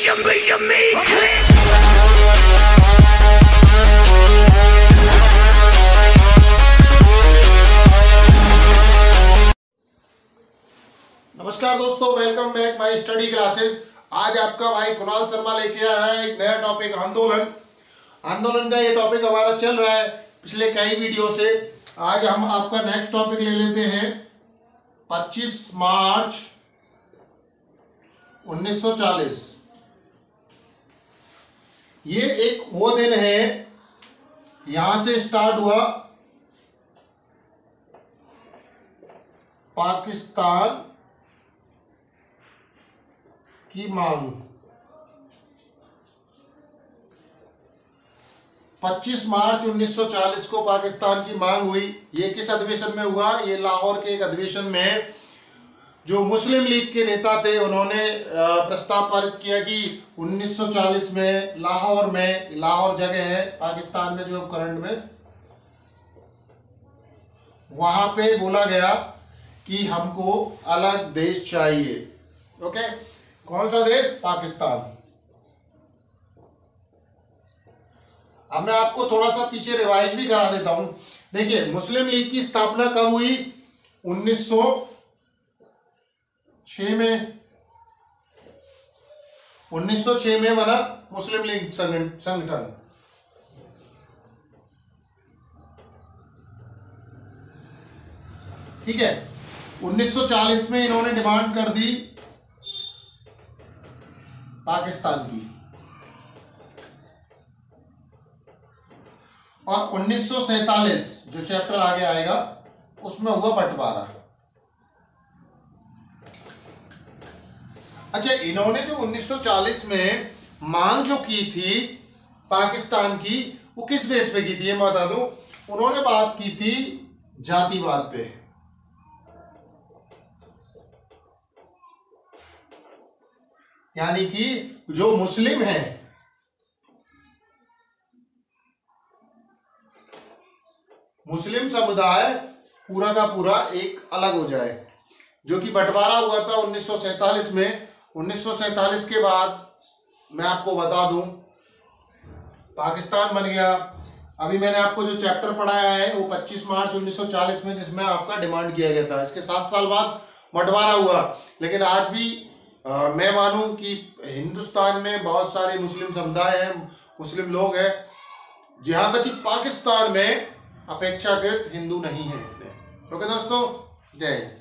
नमस्कार दोस्तों, welcome back my study classes. आज आपका भाई कुणाल शर्मा लेके आया है एक नया टॉपिक आंदोलन का। ये टॉपिक हमारा चल रहा है पिछले कई वीडियो से। आज हम आपका नेक्स्ट टॉपिक ले लेते हैं 25 मार्च 1940। ये एक वो दिन है, यहां से स्टार्ट हुआ पाकिस्तान की मांग। 25 मार्च 1940 को पाकिस्तान की मांग हुई। ये किस अधिवेशन में हुआ? ये लाहौर के एक अधिवेशन में जो मुस्लिम लीग के नेता थे उन्होंने प्रस्ताव पारित किया कि 1940 में लाहौर जगह है पाकिस्तान में जो करंट में, वहां पे बोला गया कि हमको अलग देश चाहिए। ओके, कौन सा देश? पाकिस्तान। अब मैं आपको थोड़ा सा पीछे रिवाइज भी करा देता हूं। देखिए, मुस्लिम लीग की स्थापना कब हुई? 1906 में। 1906 में बना मुस्लिम लीग संगठन। ठीक है, 1940 में इन्होंने डिमांड कर दी पाकिस्तान की, और 1947 जो चैप्टर आगे आएगा उसमें हुआ बंटवारा। अच्छा, इन्होंने जो 1940 में मांग जो की थी पाकिस्तान की, वो किस बेस पे की थी ये मैं बता दूं। उन्होंने बात की थी जातिवाद पे। यानी कि जो मुस्लिम है, मुस्लिम समुदाय पूरा का पूरा एक अलग हो जाए। जो कि बंटवारा हुआ था 1947 में। 1947 के बाद मैं आपको बता दूं पाकिस्तान बन गया। अभी मैंने आपको जो चैप्टर पढ़ाया है वो 25 मार्च 1940 में, जिसमें आपका डिमांड किया गया था। इसके 7 साल बाद बंटवारा हुआ। लेकिन आज भी मैं मानूं कि हिंदुस्तान में बहुत सारे मुस्लिम समुदाय हैं, मुस्लिम लोग हैं, जहां तक कि पाकिस्तान में अपेक्षाकृत हिंदू नहीं है। ओके दोस्तों, जय हिंद।